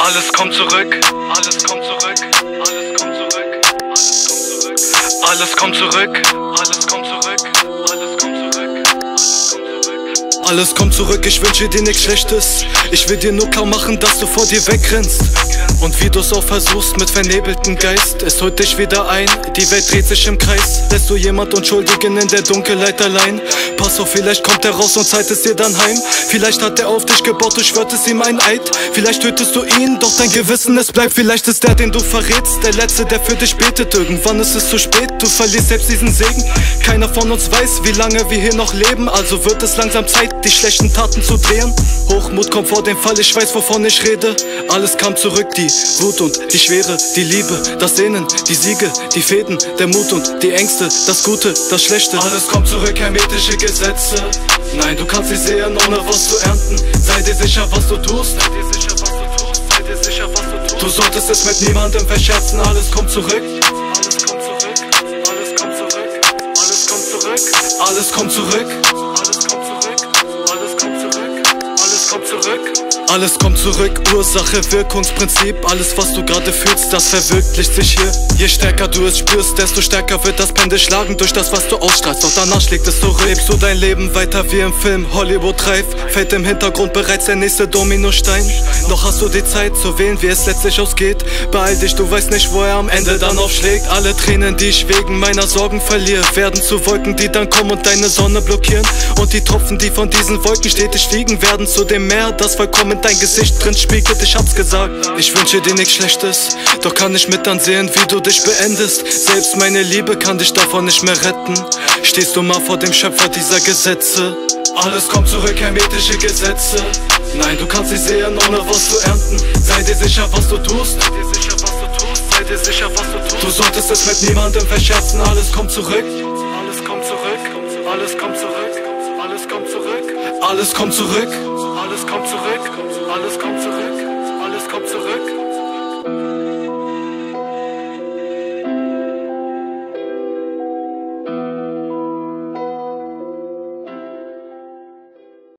Alles kommt zurück, alles kommt zurück, alles kommt zurück, alles kommt zurück, alles kommt zurück, alles kommt zurück, alles kommt zurück. Alles kommt zurück, ich wünsche dir nichts Schlechtes. Ich will dir nur klar machen, dass du vor dir wegrennst. Und wie du's auch versuchst mit vernebeltem Geist, es holt dich wieder ein, die Welt dreht sich im Kreis. Lässt du jemand Unschuldigen in der Dunkelheit allein? Pass auf, vielleicht kommt er raus und zeigt es dir dann heim. Vielleicht hat er auf dich gebaut, du schwörtest ihm ein Eid. Vielleicht tötest du ihn, doch dein Gewissen es bleibt. Vielleicht ist der, den du verrätst, der Letzte, der für dich betet. Irgendwann ist es zu spät, du verlierst selbst diesen Segen. Keiner von uns weiß, wie lange wir hier noch leben. Also wird es langsam Zeit, die schlechten Taten zu drehen. Hochmut kommt vor dem Fall, ich weiß, wovon ich rede. Alles kam zurück, die Wut und die Schwere, die Liebe, das Sehnen, die Siege, die Fäden, der Mut und die Ängste, das Gute, das Schlechte. Alles kommt zurück, hermetische Gesetze. Nein, du kannst nicht sehen, ohne was zu ernten. Sei dir sicher, was du tust. Sei dir sicher, was du tust. Sei dir sicher, was du tust. Du solltest es mit niemandem verscherzen. Alles kommt zurück. Alles kommt zurück. Alles kommt zurück. Alles kommt zurück. Alles kommt zurück. Alles kommt zurück. Alles kommt zurück. Alles kommt zurück. Alles kommt zurück, Ursache, Wirkungsprinzip. Alles was du gerade fühlst, das verwirklicht sich hier. Je stärker du es spürst, desto stärker wird das Pendel schlagen durch das, was du ausstrahlst. Doch danach schlägt es zurück. Lebst du dein Leben weiter wie im Film Hollywood Reif, fällt im Hintergrund bereits der nächste Dominostein. Noch hast du die Zeit zu wählen, wie es letztlich ausgeht. Beeil dich, du weißt nicht, wo er am Ende dann aufschlägt. Alle Tränen, die ich wegen meiner Sorgen verliere, werden zu Wolken, die dann kommen und deine Sonne blockieren. Und die Tropfen, die von diesen Wolken stetig fliegen, werden zu dem Meer, das vollkommen dein Gesicht drin spiegelt. Ich hab's gesagt, ich wünsche dir nichts Schlechtes, doch kann ich mit ansehen, wie du dich beendest. Selbst meine Liebe kann dich davon nicht mehr retten. Stehst du mal vor dem Schöpfer dieser Gesetze? Alles kommt zurück, hermetische Gesetze. Nein, du kannst nicht sehen, ohne was zu ernten. Sei dir sicher, was du tust. Sei dir sicher, was du tust. Sei dir sicher, was du tust. Du solltest es mit niemandem verscherzen. Alles kommt zurück. Alles kommt zurück. Alles kommt zurück. Alles kommt zurück. Alles kommt zurück.